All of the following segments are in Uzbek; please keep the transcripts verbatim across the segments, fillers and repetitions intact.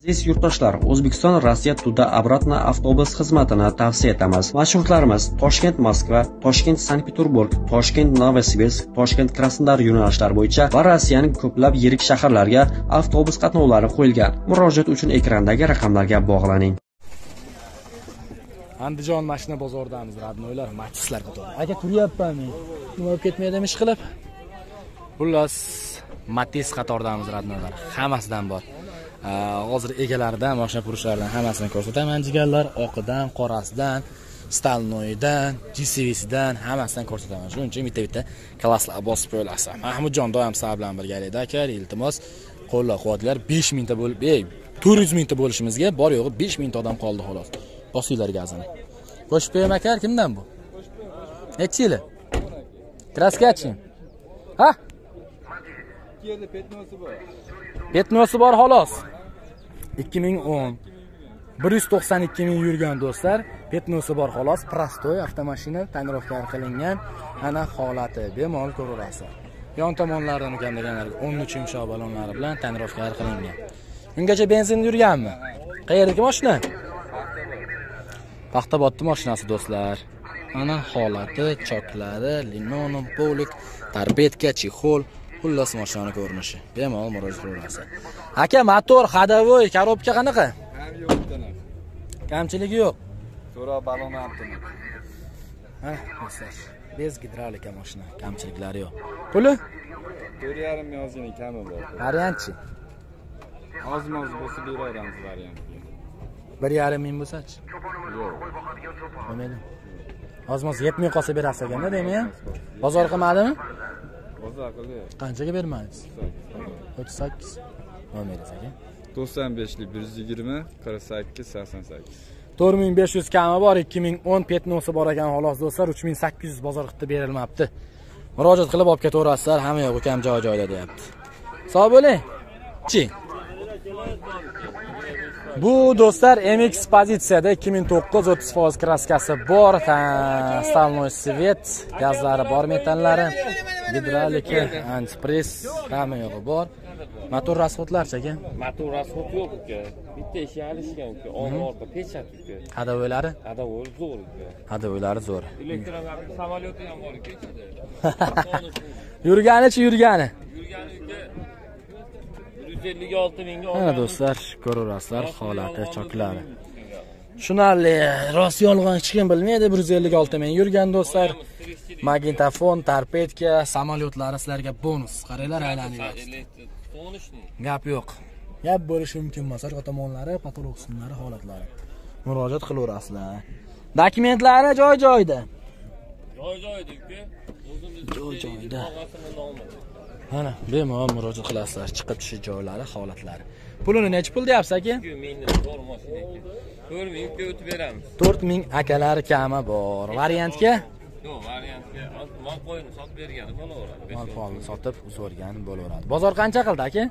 Aziz yurtdoshlar, O'zbekiston Rossiya Tuda Obratno avtobus xizmatini tavsiya etamiz. Marshrutlarimiz Toshkent Moskva, Toshkent Sankt-Peterburg, Toshkent Novosibirsk, Toshkent Krasnodar yo'nalishlari bo'yicha va Rossiyaning ko'plab yirik shaharlarga avtobus qatnovlari qo'yilgan. Murojaat uchun ekrandagi raqamlarga bog'laning. Andijon mashina bozoridamiz, radnoylar, Matizlar qatori. Aka turyapmanmi? Nima bo'lib ketmaydimi ish qilib? Xullas, Matiz qatoridamiz, radnoylar. Hammasidan bor. Hozir egalaridan, mashina furushlardan hammasini ko'rsataman. Jigarlar oqidan, qorasidan, stalnoydan, G C V'sidan hammasidan ko'rsataman. Shuning uchun bitta-bitta klasslar bosib qo'yilasiz. Mahmudjon doim sizlar bilan birgalikda aka, iltimos, qo'llab-quvvatlar besh mingta bo'lib, ey, to'rt yuz mingta bo'lishimizga bor yo'g'i besh mingta odam qoldi xolos. Bosinglar gazini. Qo'shib aka, kimdan bu? Necha yili? Kraskachi. Ha? Yerda petnosi bor. Petnosi bor xolos. ikki ming o'n bir yuz to'qson ikki ming yurgan do'stlar, petnosi bor xolos, prostoy avtomashina tonirovka qilingan, ana holati bemalol ko'raverasiz. Yon tomonlaridan ham deganlarga o'n uch yumshoq balonlari bilan tonirovka qilingan. Ungacha benzin yurganmi? Qayerdagi mashina? Paxtabodning mashinasi do'stlar. Ana holati, choklari, linoleum polik, tarbetka, chexol, xullas mashina ko'rinishi. Bemalol murojaat qilaverasiz. Aka, motor, xadavoy, korobka qanaqa? Ham yo'qdan. Kamchiligi yo'q. So'ra balon hamtini. Ha, do'stlar. Bez gidravlika mashina, kamchiliklari yo'q. Puli? to'rt yarim ming yozgani kami bor. Variantchi. Oz-moz bo'lsa beraveramiz variantga. bir yarim ming bo'lsa-chi? Yo'q. Bo'lmaydi. Oz-moz yetmay qolsa berasiz ekanda, deymi? Bozor qilmadimi? Bozor qildi. Qanchaga bermadingiz? o'ttiz sakkiz. Bo'lmaydi aka. to'qson beshlik bir yuz yigirma, qirq sakkiz, sakson sakkiz. to'rt ming besh yuz kami bor, ikki ming o'n petnosi bor ekan xolos do'stlar, uch ming sakkiz yuz bozor qilib berilmabdi. Murojaat qilib olib ketaverasizlar, hamma yo'q kam joy-joyda deyapti. Sog' bo'ling. Chi. Bu do'stlar M X pozitsiyada ikki ming to'qqiz o'ttiz foiz kraskasi bor, stalnoy svet, gazlari bor, metallari, gidravlika, antipress, hamma yo'g'i bor. Motor rasxodlarchi aka? Motor rasxod yo'q uka. Bitta ish yalishgan uka, old orqa pechat uka. Hadavoylari? Hadavoy zo'r uka. Hadavoylari zo'r. Elektromobil samolyoti ham bor uka. Yurganichi yurgani? Yurgani uka bir yuz ellik olti mingga olgan. Mana do'stlar, ko'raverasizlar holati, choklari. Tushunarli, rost yolg'on hech kim bilmaydi, bir yuz ellik olti ming yurgan do'stlar. Magnitofon, tarpetka, samolyotlari sizlarga bonus. Qaranglar, aylanib. Gap yo'q. Gap bo'lishi mumkin emas, orqa tomonlari, patolog qismlari, holatlari. Murojaat qilaverasizlar. Dokumentlari joy-joyda. Joy-joyda uka. Joy-joyda. Mana, bemalol murojaat qilasizlar, chiqib tushish joylari, holatlari. Pulini necha pul deyapsiz aka? ikki ming bor mashina aka. to'rt ming ga o'tib beramiz. to'rt ming akalar kami bor. Variantga? Yo'q, variantga mol qo'yini sotib bergani bo'laveradi. Mol polni sotib uzorgan bo'laveradi. Bozor qancha qildi aka?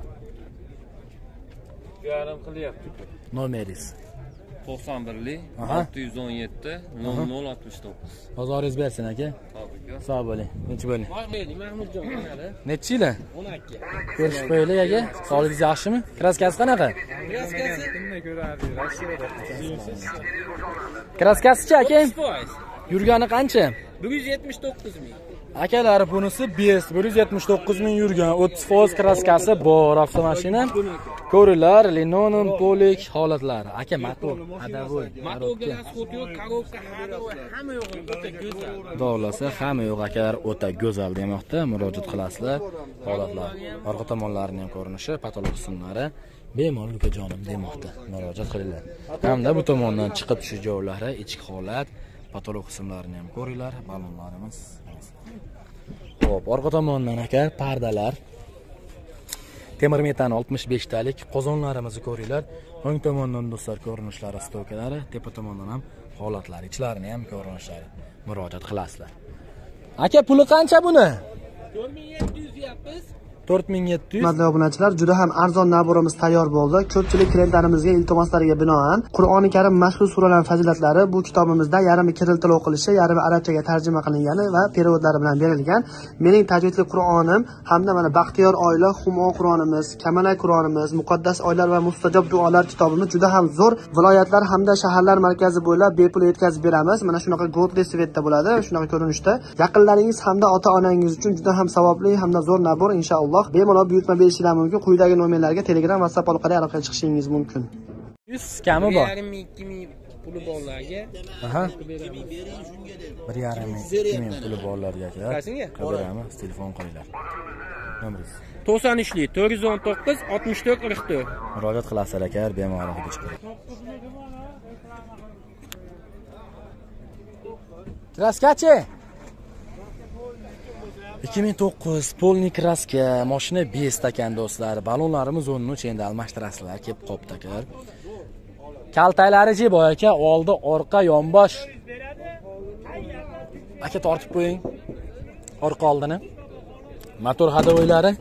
yarim qilyapti. Nomeringiz? to'qson birlik olti yuz o'n yetti nol nol oltmish to'qqiz. Bozoringiz bersin aka. Sog' bo'ling. Necha bo'ling? Mahmudjon qanaqada? Necha yili? o'n ikki. Ko'rishib qo'yaylik aka. Sog'ligingiz yaxshimi? Kraskasi qanaqa? Kraskasi Kimni ko'radi? Rossiyada. Kraskasichi aka? Yurgani qancha? bir yuz yetmish to'qqiz ming. Akalari bunisi best, bir yuz yetmish to'qqiz ming yurgan, o'ttiz foiz kraskasi bor avtomashina. Ko'ringlar, linoleum polik holatlari. Aka motor, hadavoy, motorga rasxod yo'q, korobka, hadavoy, hamma yo'q, o'ta go'zal. Dovlasa hamma yo'q akalar, o'ta go'zal demoqda. Murojaat qilasizlar. Holatlar, orqa tomonlarining ham ko'rinishi, patolog qismlari bemalol ukajonim demoqda. Murojaat qilinglar. Hamda bu tomondan chiqib tushish joylari, ichki holat, patolog qismlarini ham ko'ringlar, balonlarimiz. Xo'p, orqa tomondan aka pardalar. Temir metan oltmish besh talik qozonlarimizni ko'ringlar. O'ng tomondan do'stlar ko'rinishlari, stokalari, tepa tomondan ham holatlari, ichlarini ham ko'rinishlari. Murojaat qilasizlar. Aka puli qancha buni? to'rt ming yetti yuz deyapmiz. to'rt ming yetti yuz. Hurmatli obunachilar, juda ham arzon naborimiz tayyor bo'ldi. Ko'pchilik klientlarimizga iltimoslariga binoan Qur'oni Karim mashhur suralar fazilatlari bu kitobimizda yarmi kiril tilov qilishi, yarmi arabchaga tarjima qilingani va perevodlari bilan berilgan. Mening tajvidli Qur'onim hamda mana Baxtiyor oila, Humo Qur'onimiz, Kamalak Qur'onimiz, Muqaddas oylar va mustajob duolar kitobimiz juda ham zo'r viloyatlar hamda shaharlar markazi bo'ylab bepul yetkazib beramiz. Mana shunaqa godli svetda bo'ladi, shunaqa ko'rinishda. Yaqinlaringiz hamda ota-onangiz uchun juda ham savobli hamda zo'r nabor inshaalloh. Bemalol buyurtma berishingiz mumkin. Quyidagi nomerlarga Telegram, WhatsApp orqali aloqa chiqishingiz mumkin. yuz kami bor. ikki ming puli borlarga. Aha. bir yarim ming ikki ming puli borlarga aka. Qaberamiz, telefon qo'yinglar. Nomeringiz to'qson uch to'rt yuz o'n to'qqiz oltmish to'rt qirq to'rt. murojaat qilasizlar aka, bemalol chiqadi. Kraskachi ikki ming to'qqiz polni kraska, mashina best ekan do'stlar. Balonlarimiz o'rnini o'sha endi almashtirasizlar, kelib qopdi aka. Kaltaylari bor aka, oldi, orqa, yonbosh. Aka tortib qo'ying. Orqa oldini. Motor hadovoylari.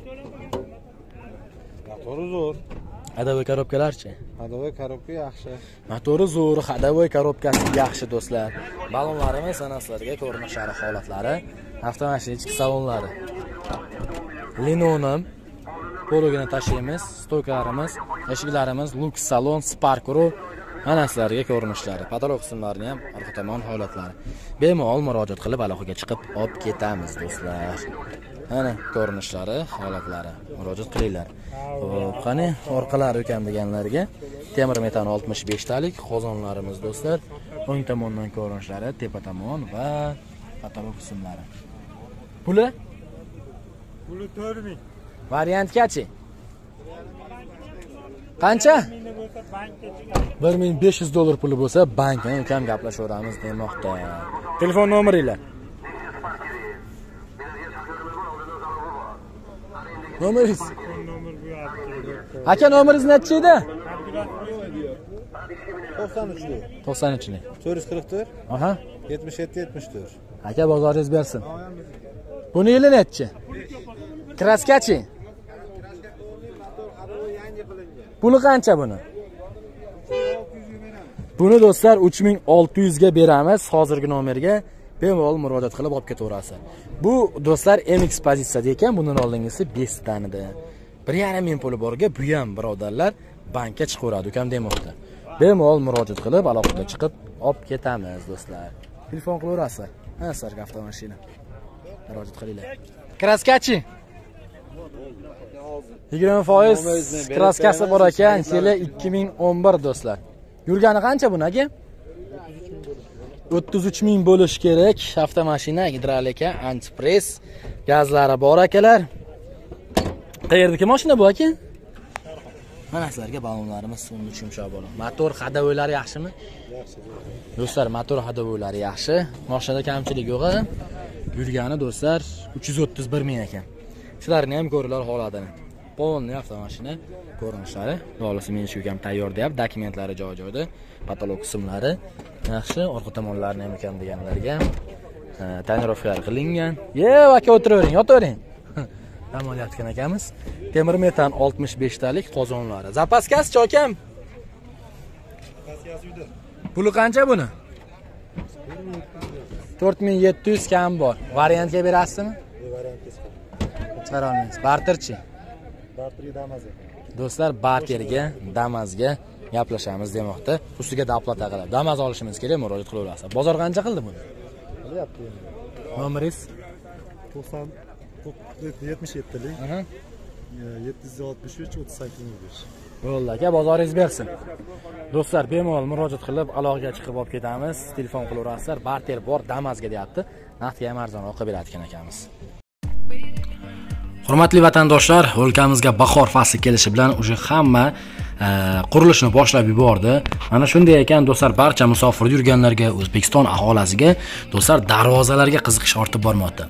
Motori zo'r. Hadovoy korobkalarchi? Hadovoy korobka yaxshi. Motori zo'r, hadovoy korobkasi yaxshi do'stlar. Balonlarimiz ana sizlarga ko'rinishlari, holatlari, avtomashina ichki salonlari. Linonim pologini tashlaymiz, stoykalarimiz, eshiklarimiz, Lux salon, Sparkro, ana sizlarga ko'rinishlari, patolog qismlarini ham orqa tomon holatlari. Bemalol murojaat qilib aloqaga chiqib olib ketamiz do'stlar. Ana ko'rinishlari, holatlari, murojaat qilinglar. Xo'p, qani orqalari ekan deganlarga temir metan oltmish besh talik qozonlarimiz do'stlar. O'ng tomondan ko'rinishlari, tepa tomon va patolog qismlari. Puli? Puli to'rt ming. Variantgachi? Qancha? bir ming besh yuz dollar puli bo'lsa, bankdan ukam gaplashaveramiz demoqda. Telefon nomeringlar. Nomeringiz? Aka nomeringiz necha edi? to'qson uch. to'qson uch. to'rt yuz qirq to'rt. Aha. yetmish yetti yetmish to'rt. Aka bozoringiz bersin. Buni yili necha? Kraskachi? Puli qancha buni? Buni do'stlar uch ming olti yuz ga beramiz. Hozirgi nomerga bemalol murojaat qilib olib ketaverasiz. Bu do'stlar M X pozitsiyada ekan, bundan oldingisi besh tanida. bir yarim ming puli borga bu ham birodarlar bankka chiqaveradi ukam demoqda. Bemalol murojaat qilib aloqaga chiqib olib ketamiz do'stlar. Telefon qilaverasiz. Ha, sizlarga avtomashina. Murojaat qilinglar. Kraskachi? yigirma foiz kraskasi bor ekan, yili ikki ming o'n bir do'stlar. Yurgani qancha buni aka? o'ttiz uch ming bo'lish kerak. Avtomashina, gidrolika, antipress, gazlari bor akalar. Qayerdagi mashina bu aka? Mana sizlarga balonlarimiz so'nni yumshoq bo'ladi. Motor hadovoylari yaxshimi? Yaxshi. Do'stlar, motor hadovoylari yaxshi. Mashinada kamchilik yo'q. Yurgani do'stlar uch yuz o'ttiz bir ming ekan. Shularni ham ko'ringlar holatini. Polni avtomashina ko'rinishlari, bo'lsa men shu ham tayyor deyap, dokumentlari joy-joyda, patolog qismlari yaxshi, orqa tomonlarini ham ekan deganlarga tonirovkalar qilingan. Ye, aka o'tiravering, yotavering. Dam olayotgan akamiz. Temir metan oltmish besh talik qozonlari. Zapaskasi chokam. Zapaskasi uyda. Puli qancha buni? to'rt ming yetti yuz kam bor. Variantga berasizmi? Variantga chiqar olmaysiz. Barterchi? Barterga Damaz ekan. Do'stlar, barterga, Damazga gaplashamiz demoqda. Ustiga daplat aqilib. Damaz olishimiz kerak, murojaat qilaverasiz. Bozor qancha qildi buni? Qilyapti endi. Nomeringiz? to'qson yetmish yetti lik. Aha. yetti yuz oltmish uch o'ttiz sakkiz ming besh. Bo'ldi aka, bozoringiz bersin. Do'stlar, bemalol murojaat qilib aloqaga chiqib olib ketamiz. Telefon qilaverasizlar. Barter bor, Damazga deyapti. Narxga ham arzonroq qilib beradigan akamiz. Hurmatli vatandoshlar, o'lkamizga bahor fasli kelishi bilan uje hamma qurilishni boshlab yubordi. Mana shunday ekan do'stlar, barcha musofir yurganlarga, O'zbekiston aholisiga do'stlar darvozalarga qiziqish ortib bormoqda.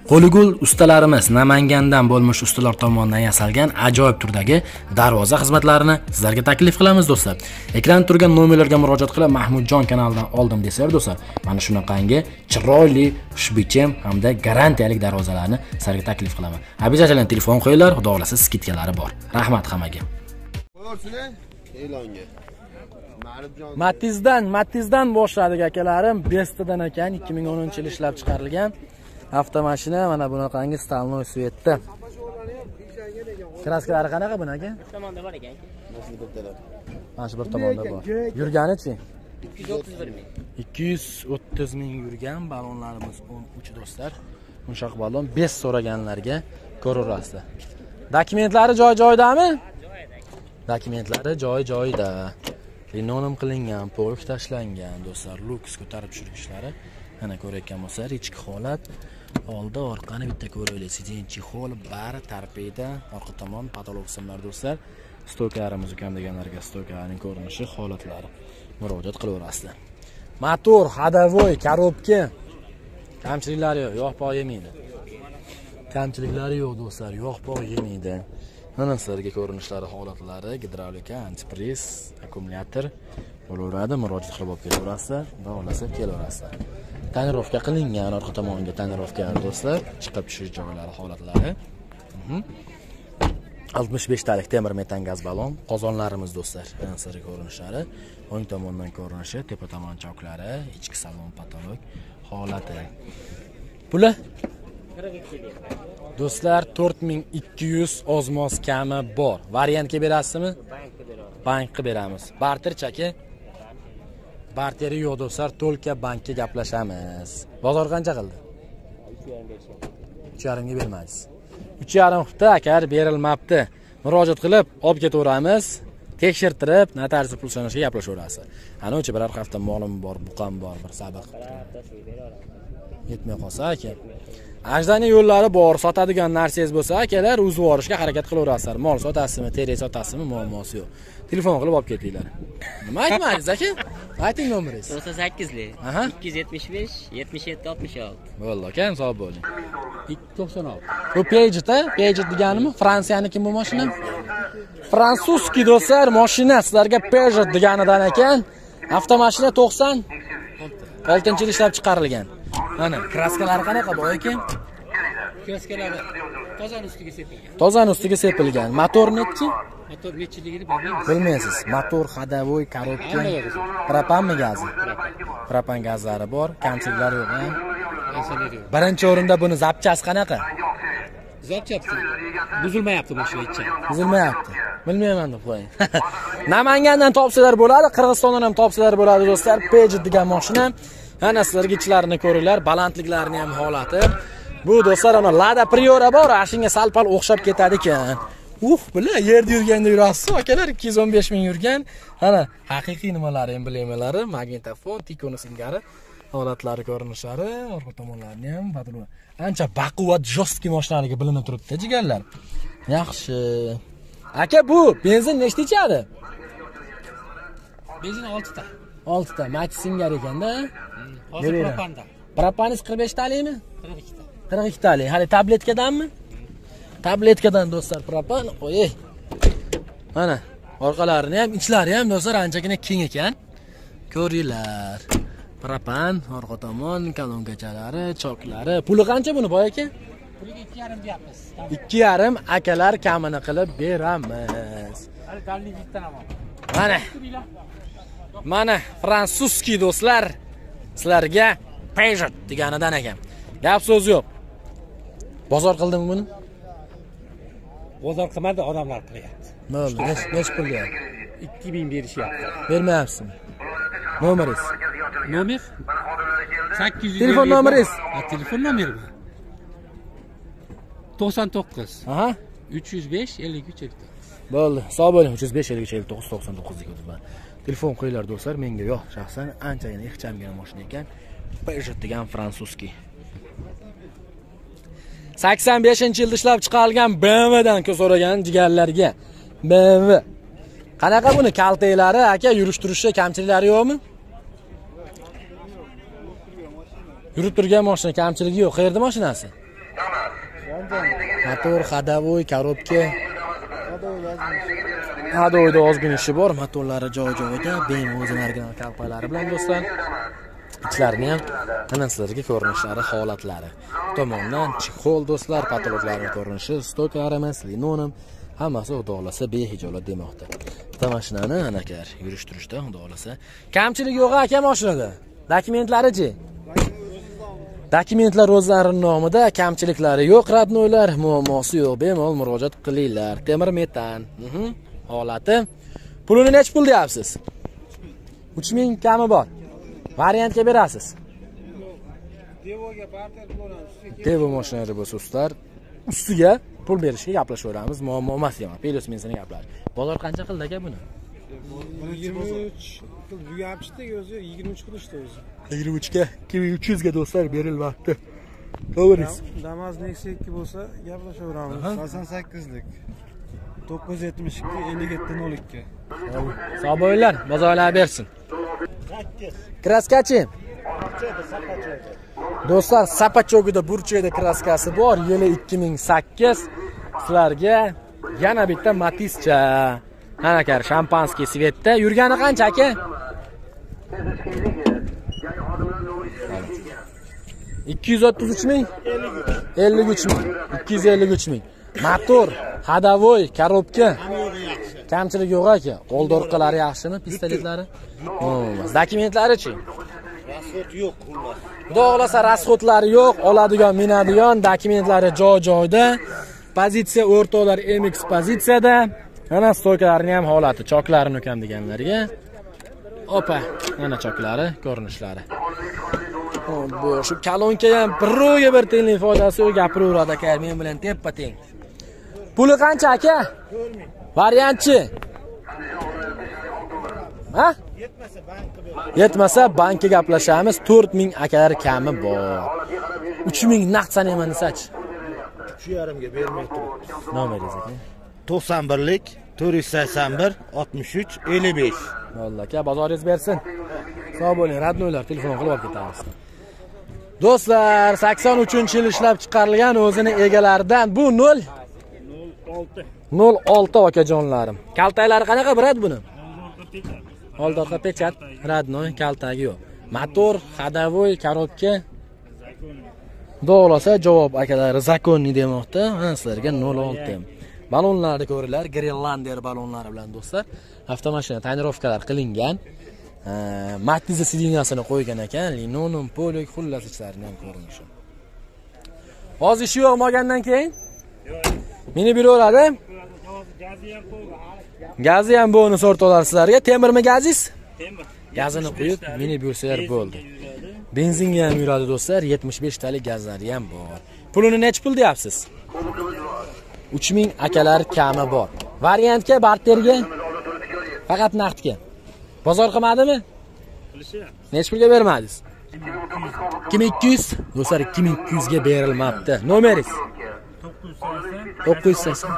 Qo'ligul ustalarimiz Namangandan bo'lmish ustalar tomonidan yasalgan ajoyib turdagi darvoza xizmatlarini sizlarga taklif qilamiz do'stlar. Ekran turgan nomerlarga murojaat qilib Mahmudjon kanalidan oldim desalar do'stlar, mana shunaqangi chiroyli, xushbichim hamda garantiyalik darvozalarni sizlarga taklif qilaman. Обязательно telefon qo'yinglar, xudo xolasa skidkalari bor. Rahmat hammaga. E'longa. Matizdan, Matizdan boshladik akalarim. Bestadan ekan ikki ming o'ninchi yil ishlab chiqarilgan avtomashina, mana bunaqangi stalnoy svetda. Kraskalari qanaqa buni aka? Bir tomonda bor ekan. Mana shu bir tomonda bor. Yurganichi? ikki yuz o'ttiz bir ming. ikki yuz o'ttiz ming yurgan balonlarimiz o'n uch do'stlar. Mushoq balon besh so'raganlarga ko'raverasizlar. Dokumentlari joy-joyidami? Dokumentlari joy-joyida. Linoleum qilingan, polk tashlangan do'stlar, luks ko'tarib tushirgishlari. Mana ko'rayotgan bo'lsangiz, ichki holat, oldi, orqani bitta ko'raylik. Sidinchi hol, bari tarpeyda, orqa tomon patolog qismlar do'stlar. Stokalarimiz ukam deganlarga stokalarning ko'rinishi, holatlari murojaat qilaverasizlar. Motor, ходовой, korobka. Kamchiliklari yo'q, yog' poy yemaydi. Kamchiliklari yo'q do'stlar, yog' poy yemaydi. Mana sizlarga ko'rinishlari, holatlari, gidravlika, antipris, akkumulyator bo'laveradi. Murojaat qilib olib kelaverasizlar, va olasa kelaverasizlar. Tonirovka qilingan orqa tomoniga tonirovka do'stlar, chiqib tushish joylari, holatlari. oltmish besh talik temir metan gaz balon, qozonlarimiz do'stlar. Mana sizlarga ko'rinishlari, o'ng tomondan ko'rinishi, tepa tomon choklari, ichki salon patolog holati. Puli do'stlar to'rt ming ikki yuz ozmoz kami bor. Variantga berasizmi? Bankka beramiz. Bankka beramiz. Barter chaki? Barteri yo'q do'stlar, to'lka bankka gaplashamiz. Bozor qancha qildi? uch yarim ga bermaysiz. uch yarim hafta akar berilmabdi. Murojaat qilib olib ketaveramiz. Tekshirtirib, notarius pul sanashga gaplashaverasiz. Ana o'cha bir hafta molim bor, buqam bor, bir sabaq. Yetmay qolsa aka. Ajdani yo'llari bor, sotadigan narsangiz bo'lsa, akalar o'zib borishga harakat qilaverasizlar. Mol sotasizmi, teri sotasizmi, muammosi yo'q. Telefon qilib olib ketinglar. Nima aytmadingiz aka? Ayting nomeringiz. to'qson sakkizli Aha. ikki yuz yetmish besh yetmish yetti oltmish olti. Bo'ldi aka, sog' bo'ling. to'qson olti. Bu Peugeot-a? Peugeot deganimi? Fransiyaniki bu mashina? Fransuzski do'stlar, mashina sizlarga Peugeot deganidan ekan. Avtomashina to'qson oltinchi yil ishlab chiqarilgan. Mana kraskalari qanaqa bo'y ekan? Kraskalari tozani ustiga sepilgan. Tozani ustiga sepilgan. Motor nechi? Motor nechiligini bilmaymiz. Bilmaysiz. Motor, ходовой, korobka, propanmi gazi? Propan gazlari bor, kamchiliklari yo'q, ha? Birinchi o'rinda buni zapchasi qanaqa? Zapchasi buzilmayapti mashina ichi. Buzilmayapti. Bilmayman deb qo'ying. Namangandan topsalar bo'ladi, Qirg'izistondan ham topsalar bo'ladi do'stlar. Peugeot degan mashina. Ana sizlarga ichlarini ko'ringlar, balandliklarini ham holati. Bu do'stlar ana Lada Priora bor, ashinga sal-pal o'xshab ketadi ekan. Uf, bila yerda yurganda yurasiz, akalar ikki yuz o'n besh ming yurgan. Ana haqiqiy nimalari, emblemalari, magnitofon, tikoni singari holatlari, ko'rinishlari, orqa tomonlarini ham patron. Ancha baquvvat, jostki mashinaligi bilinib turibdi, jigarlar. Yaxshi. Aka, bu benzin nechta ichadi? Benzin olti ta. olti ta, mach singar ekanda. Hozir propanda. Propanis qirq besh talikmi? qirq ikki ta. qirq ikki talik. Hali tabletkadanmi? Tabletkadan do'stlar, propan. Qo'y. Mana orqalarini ham, ichlari ham do'stlar anchagina keng ekan. Ko'ringlar. Propan, orqa tomon, kolongachalari, choklari. Puli qancha buni boy aka? Puliga ikki yarim deyapmiz. ikki yarim akalar kamini qilib beramiz. Hali dallikdan ham. Mana. Mana fransuzski do'stlar. Sizlarga Peugeot deganidan ekan. Gap so'z yo'q. Bozor qildimi buni? Bozor qilmadi, odamlar qilyapti. Bo'ldi, nech pul deyapti? ikki ming berishyapti. Bermayapsizmi? Nomeringiz? Nomer sakkiz yuz. Telefon nomeringiz? Ha, telefon nomerimi? to'qson to'qqiz. Aha. uch yuz besh ellik uch ellik to'qqiz. Bo'ldi, sog' bo'ling. uch yuz besh ellik uch ellik to'qqiz to'qson to'qqiz degan. Telefon qo'yinglar do'stlar, menga yo'q. Shaxsan anchagina ixchamgan mashina ekan. Peugeot degan fransuzski. sakson beshinchi yilda ishlab chiqarilgan B M W dan so'ragan jigarlarga. B M W. Qanaqa buni kaltaylari, aka, yurish turishda kamchiliklari yo'qmi? Yurib turgan mashina kamchiligi yo'q. Qayerda mashinasi? Motor, xadavoy, korobka. Xadavoyda ozgina ishi bor, motorlari joy-joyida, bemalol o'zining original kalpalari bilan do'stlar. İçlarini ham mana sizlarga ko'rinishlari, holatlari. Tomondan chexol do'stlar, patologlarning ko'rinishi, stokarimiz, linonim hammasi xudo xolasa behijolat demoqda. Bitta mashinani anakar yurishtirishda xudo xolasa kamchilik yo'q aka mashinada. Dokumentlari-chi? Dokumentlar o'zlarining nomida, kamchiliklari yo'q, radnoylar, muammosi yo'q. Bemalol murojaat qilinglar. Temir metan. Mhm. Holati. Pulini nech pul deyapsiz? uch ming kami bor. Variantga berasiz. Devoga barter bo'lamiz. Devo mashinalari bo'lsa ustilar, ustiga pul berishga gaplashaveramiz. Muammo emas ham. Pelos mensini gaplar. Bozor qancha qildi aka buni? yigirma uch buyapti o'zi, yigirma uch qilishdi o'zi. yigirma uch ga ikki ming uch yuz ga do'stlar berilmoqda. To'g'risi. Damas Nexia ikki bo'lsa gaplashaveramiz. sakson sakkizlik. to'qqiz yuz yetmish ikki ellik yetti nol ikki. Sog' bo'linglar, bozorlar bersin. Kraskachi? Do'stlar, Sapachogida burchakda kraskasi bor, yili ikki ming sakkiz. Sizlarga yana bitta Matizcha. Anakar shampanskiy svetda yurgani qancha aka? ikki yuz o'ttiz uch ming? ellik uch ming. ikki yuz ellik uch ming. Motor, xadavoy, korobka. Kamchilik yo'q aka. Old orqalari yaxshimi, pistoletlari? Bo'lmas. Dokumentlari-chi? Rasxod yo'q xullas. Xudo xolasa rasxodlari yo'q, oladigan, minadigan dokumentlari joy-joyda. Pozitsiya o'rtoqlar M X pozitsiyada. Mana stoykalarining ham holati, choklarini ukam deganlarga. Opa, mana choklari, ko'rinishlari. Bu shu kalonka ham birovga bir tiyinlik foydasi yo'q, gapiraveradi aka, men bilan teppa-teng. Puli qancha aka? Variantchi? Ha? Yetmasa bankka ber. Yetmasa bankka gaplashamiz. to'rt ming akalar kami bor. uch ming naqd sanayman desachi. uch yarim ga bermay turibmiz. Nomeringiz aka? to'qson birlik to'rt yuz sakson bir oltmish uch ellik besh. Valloh aka, bozoringiz bersin. Sog' bo'ling, radnoylar telefon qilib olib ketamiz. Do'stlar, sakson uchinchi yil ishlab chiqarilgan o'zini egalaridan bu nol olti nol olti akajonlarim. Kaltaklari qanaqa birad buni? Old orqa pechat, radnoy, kaltagi yo'q. Motor, xadavoy, korobka. Xudo javob akalari zakonni demoqda. Mana sizlarga nol olti. Balonlarni ko'ringlar, Grenlandiya balonlari bilan do'stlar. Avtomashina tonirovkalar qilingan. Matiz sidiniyasini qo'ygan ekan, linonim, polok, xullas ichlarini ham ko'rinishi. Hozir ish yo'q olgandan keyin? Meni beraveradi. Gazi ham bo'ni sortolar sizlarga. Temirmi gaziz? Temir. Gazini qo'yib, meni bersalar bo'ldi. Benzinga ham yuradi do'stlar, yetmish besh talik gazlari ham bor. Pulini nech pul deyapsiz? uch ming akalar kami bor. Variantga, barterga, faqat naqdga. Bozor qilmadimi? Nech pulga bermadingiz? ikki ming ikki yuz. Do'stlar, ikki ming ikki yuz ga berilmabdi. Nomeringiz? to'qqiz yuz sakson.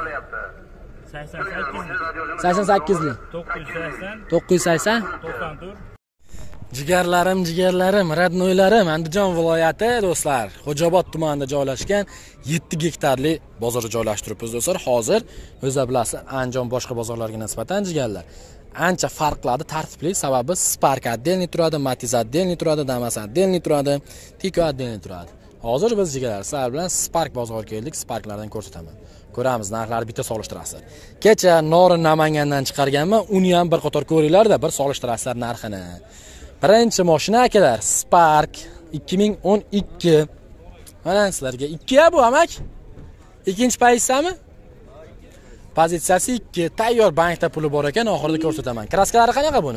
sakson sakkiz lik. to'qqiz yuz sakson. Jigarlarim, jigarlarim, radnoylarim, Andijon viloyati do'stlar, Xo'jaobod tumanida joylashgan yetti gektarli bozorga joylashtiribmiz do'stlar. Hozir o'zingiz bilasiz, Andijon boshqa bozorlarga nisbatan jigarlar ancha farq qiladi, tartibli, sababi Spark отдельный turadi, Matiz отдельный turadi, Damas отдельный turadi, Tiko отдельный turadi. Hozir biz jigarlar sizlar bilan Spark bozoriga keldik, Sparklardan ko'rsataman. Ko'ramiz, narxlarni bitta solishtirasizlar. Kecha Norin Namangandan chiqarganman, uni ham bir qator ko'ringlar-da, bir solishtirasizlar narxini. Birinchi mashina akalar, Spark ikki ming o'n ikki. Mana sizlarga ikki ya bu amak. Ikkinchi pozitsiyami? Pozitsiyasi ikki. Tayyor bankda puli bor ekan, oxirida ko'rsataman. Kraskalari qanaqa buni?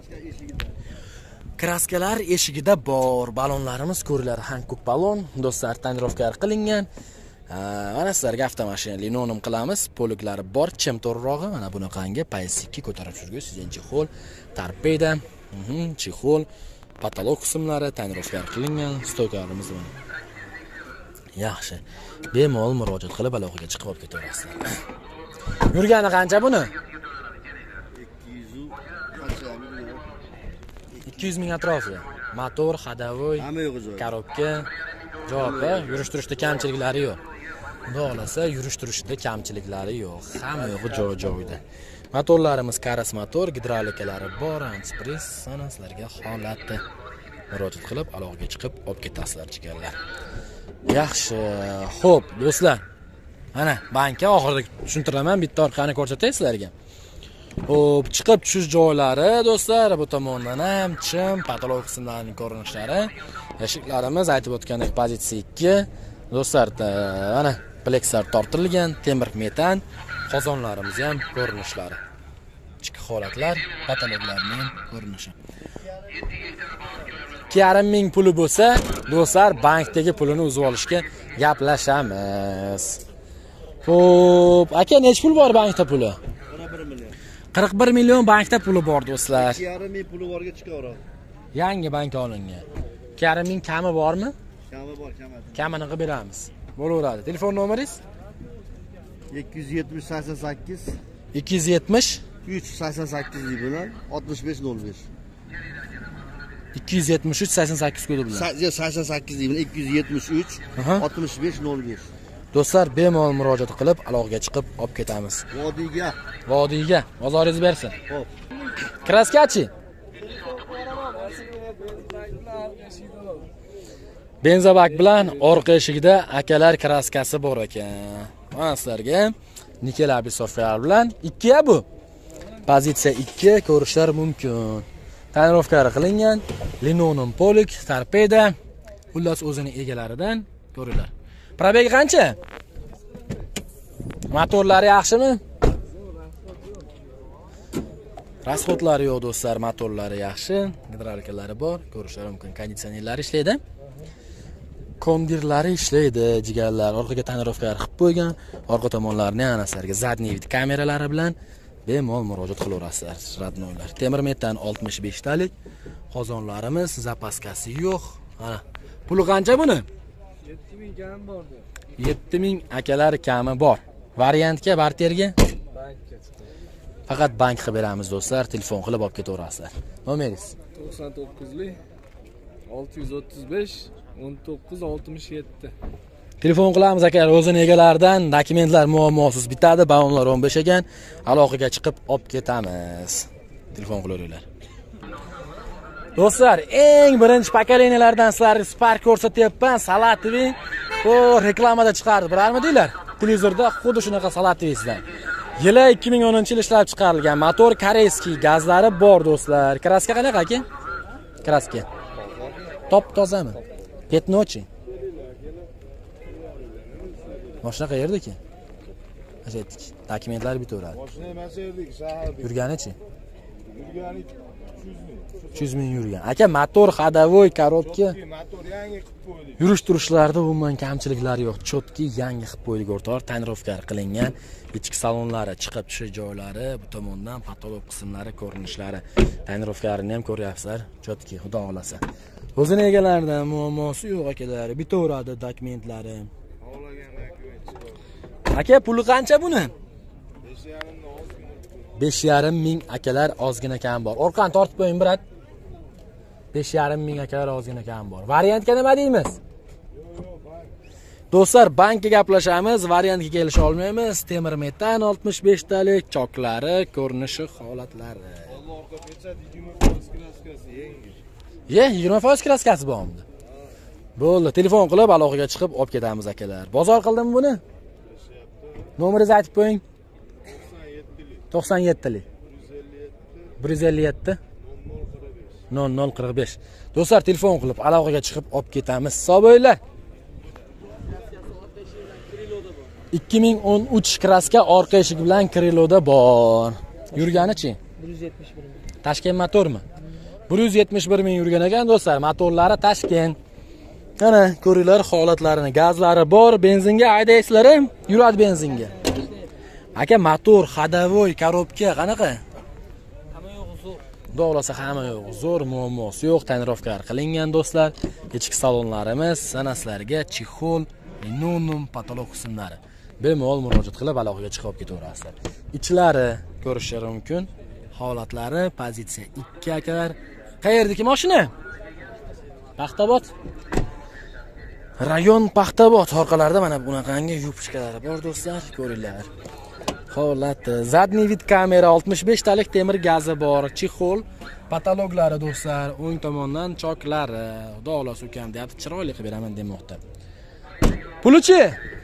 Kraskalar eshigida bor. Balonlarimiz ko'ringlar, Hankook balon, do'stlar, tonirovkalar qilingan. Mana sizlarga avtomashina linonim qilamiz. Poliklari bor, chemtorrog'i, mana bunaqangi pozitsiya ikki ko'tarib yurgan sizinchi xol, torpeda. Mhm, chexol, patolog qismlari tonirovkalar qilingan, stoykalarimiz bor. Yaxshi. Bemalol murojaat qilib aloqaga chiqib olib ketaverasizlar. Yurgani qancha buni? ikki yuz ming atrofi. Motor, xadavoy, korobka, javob, yurishtirishda kamchiliklari yo'q. Xudo xolasa yurish turishida kamchiliklari yo'q. Hamma yo'g'i joy-joyida. Motorlarimiz karas motor, gidravlikalari bor, antispres, sanaslarga holati. Murojaat qilib, aloqaga chiqib olib ketasizlar jigarlar. Yaxshi. Xo'p, do'stlar. Mana bankka oxirida tushuntiraman, bitta orqani ko'rsatay sizlarga. Xo'p, chiqib tushish joylari do'stlar, bu tomondan ham chim, patolog qismlarining ko'rinishlari. Eshiklarimiz aytib o'tgandek pozitsiya ikki. Do'stlar, mana plexlar tortilgan, temir metan, qozonlarimiz ham ko'rinishlari. Ichki holatlar, patologlarning ko'rinishi. ikki yarim ming puli bo'lsa, do'stlar, bankdagi pulini uzib olishga gaplashamiz. Xo'p, aka, nech pul bor bankda puli? qirq bir million bankda puli bor do'stlar. ikki yarim ming puli borga chiqaveradi. Yangi bank olingan. ikki yarim ming kami bormi? Kami bor, kamadi. Kamini qilib beramiz. Bo'laveradi. Telefon nomeringiz? ikki yuz yetmish sakson sakkiz ikki yuz yetmish uch sakson sakkiz bilan oltmish besh nol besh. ikki yuz yetmish uch sakson sakkiz kodi bilan. sakson sakkiz bilan ikki yuz yetmish uch oltmish besh nol besh. Do'stlar, bemalol murojaat qilib, aloqaga chiqib olib ketamiz. Vodiyga. Vodiyga, bozoringiz bersin. Xo'p. Kraskachi? Benzobak bilan orqa eshigida akalar kraskasi bor ekan. Mana sizlarga nikel abisoflar bilan ikki bu. Pozitsiya ikki ko'rishlar mumkin. Tonirovka qilingan, linoleum polik, torpeda, xullas o'zining egalaridan ko'ringlar. Probeg qancha? Motorlari yaxshimi? Rasxodlari yo'q do'stlar, motorlari yaxshi, gidravlikalari bor, ko'rishlar mumkin. Konditsionerlari ishlaydi. Kondirlari ishlaydi, jigarlar. Orqaga tonirovkalar qilib qo'ygan, orqa tomonlarini anaslarga zadniy vid kameralari bilan bemalol murojaat qilaverasizlar. Radnoylar. Temir metan oltmish besh talik. Qozonlarimiz zapaskasi yo'q. Mana. Puli qancha buni? yetti ming kami bor. yetti ming akalar kami bor. Variantga, barterga? Bankka. Faqat bank qilib beramiz do'stlar, telefon qilib olib ketaverasizlar. Nomeringiz? to'qson to'qqiz olti yuz o'ttiz besh o'n to'qqiz oltmish yetti. Telefon qilamiz akalar, o'zining egalaridan dokumentlar muammosiz bitadi, balonlar o'n besh ekan, aloqaga chiqib olib ketamiz. Telefon qilaveringlar. Do'stlar, eng birinchi pokoleniyalardan sizlarga Spark ko'rsatyapman, Salativi. Bu reklamada chiqardi, bilarmidinglar? Televizorda xuddi shunaqa Salativisidan. Yili ikki ming o'ninchi yil ishlab chiqarilgan motor, koreyskiy gazlari bor do'stlar. Kraska qanaqa aka? Kraska. Top tozami? Petnochi. Mashina qayerdaki? Aytdik, dokumentlar bitaveradi. Mashina emas erdik, shaharda. Yurganichi? Yurgani uch yuz ming yurgan. Aka, motor, xadavoy, korobka. motor yangi qilib qo'ydik. Yurish turishlarida umuman kamchiliklari yo'q. Chotki yangi qilib qo'ydik o'rtoq, tonirovka qilingan. Ichki salonlari, chiqib tushish joylari, bu tomondan patolog qismlari, ko'rinishlari, tonirovkalarini ham ko'ryapsizlar. Chotki, xudo xolasa. O'zining egalaridan muammosi yo'q akalar, bitaveradi dokumentlari. Aka, puli qancha buni? besh yarim ming akalar ozgina kam bor. Orqani tortib qo'ying, brat. besh yarim ming akalar ozgina kam bor. Variantga nima deymiz? Do'stlar, bankka gaplashamiz, variantga kelisha olmaymiz. Temir metan oltmish besh talik, choklari, ko'rinishi, holatlari. Ye, yigirma foiz kraskasi bormi? Bo'ldi, telefon qilib aloqaga chiqib olib ketamiz akalar. Bozor qildimmi buni? Nomeringizni aytib qo'ying. to'qson yettilik bir yuz ellik yetti nol nol qirq besh. Do'stlar, telefon qilib aloqaga chiqib olib ketamiz. Sog' bo'linglar. ikki ming o'n uch kraska orqa eshik bilan kriloda bor. Yurganichi? bir yuz yetmish bir ming. Tashkent motormi? bir yuz yetmish bir ming yurgan ekan do'stlar. Motorlari Tashkent. Mana ko'ringlar holatlarini. Gazlari bor, benzinga haydaysizlar ham, yuradi benzinga. Aka, motor, xadavoy, korobka qanaqa? Hamma yo'q, zo'r. Xudo hamma yo'q, zo'r, muammosi yo'q, tonirovkalar qilingan do'stlar. Ichki salonlarimiz, sanaslarga chexol, linoleum, patolog qismlari. Bemalol murojaat qilib aloqaga chiqib ketaverasizlar. Ichlari ko'rishingiz mumkin. Holatlari pozitsiya ikki akalar. Qayerdagi mashina? Paxtabod. Rayon Paxtabod orqalarida mana bunaqangi yupishkalari bor do'stlar, ko'ringlar. Holatda zadniy vid kamera oltmish besh talik temir gazi bor, chexol, patologlari do'stlar, o'ng tomondan choklari, xudo xolosa ukam deyapti, chiroyli qilib beraman demoqda. Pulichi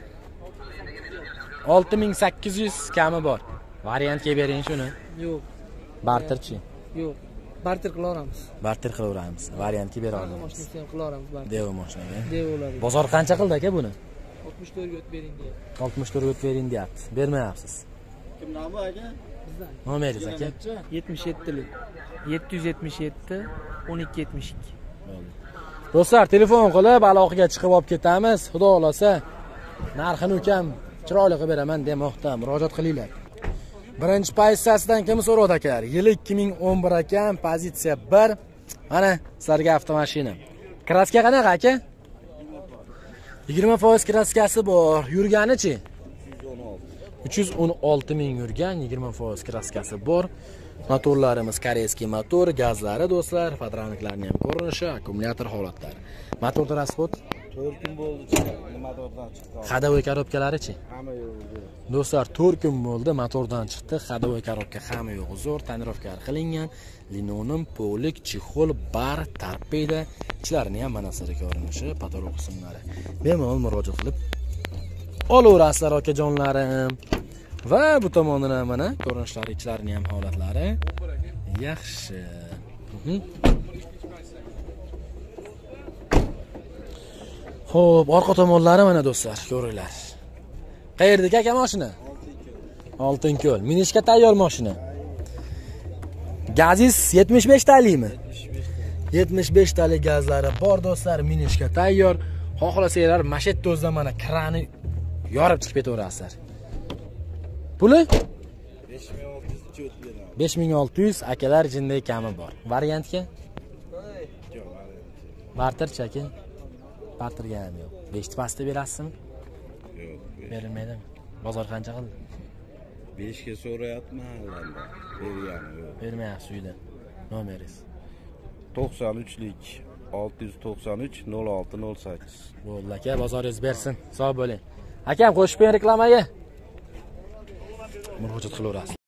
olti ming sakkiz yuz kami bor. Variantga bering shuni. Yo'q. Barterchi? Yo'q. Barter qilaveramiz. Barter qilaveramiz. Variantga bera olamiz. Mashinani ham qilaveramiz barter. Devo mashinaga. Devo bo'ladi. Bozor qancha qildi aka buni? oltmish to'rt ga o'tib bering deyapti. oltmish to'rt ga o'tib bering deyapti. Bermayapsiz. Kim nomi aka? Bizdan. Nomeringiz aka? yetmish yettilik. yetti yuz yetmish yetti o'n ikki yetmish ikki. Do'stlar, telefon qilib aloqaga chiqib olib ketamiz. Xudo xolasa narxini ukam chiroyli qilib beraman demoqda. Murojaat qilinglar. Birinchi pozitsiyasidan kim so'radi akalar? Yil ikki ming o'n bir ekan, pozitsiya bir. Mana sizlarga avtomashina. Kraska qanaqa aka? yigirma foiz kraskasi bor. Yurgani-chi? uch yuz o'n olti ming yurgan, yigirma foiz kraskasi bor. Motorlarimiz koreyskiy motor, gazlari do'stlar, podramniklarning ham ko'rinishi, akkumulyator holatlari. Motor transport to'rt kun bo'ldi chiqdi, motordan chiqdi. Xadovoy korobkalari-chi? Hamma yo'q. Do'stlar, to'rt kun bo'ldi, motordan chiqdi, xadovoy korobka hamma yo'q, zo'r tonirovka qilingan, linonim, polik, chexol, bar, torpeda, ichlarini ham mana sari ko'rinishi, patolog qismlari. Bemalol murojaat qilib olaverasizlar akajonlarim. Va bu tomondan mana ko'rinishlari, ichlarining ham holatlari yaxshi. Xo'p, orqa tomonlari mana do'stlar, ko'ringlar. Qayerdagi aka mashina? Oltinko'l. Minishga tayyor mashina. Gaziz yetmish besh talikmi? yetmish besh talik gazlari bor do'stlar, minishga tayyor. Xohlasanglar mashetda o'zida mana krani yorib chiqib ketaverasizlar. Puli? besh ming olti yuz akalar jinday kami bor. Variantga? Barterchi aka? Barterga ham yo'q. besh pastda berasizmi? Yo'q. Berilmaydimi? Bozor qancha qildi? besh ga so'rayapman hozirda. Bergani yo'q. Bermayapsiz uyda. Nomeringiz? to'qson uchlik olti yuz to'qson uch nol olti nol sakkiz. Bo'ldi aka, bozoringiz bersin. Sog' bo'ling. Akam qo'shib bering reklamaga. Murojaat qilaverasiz.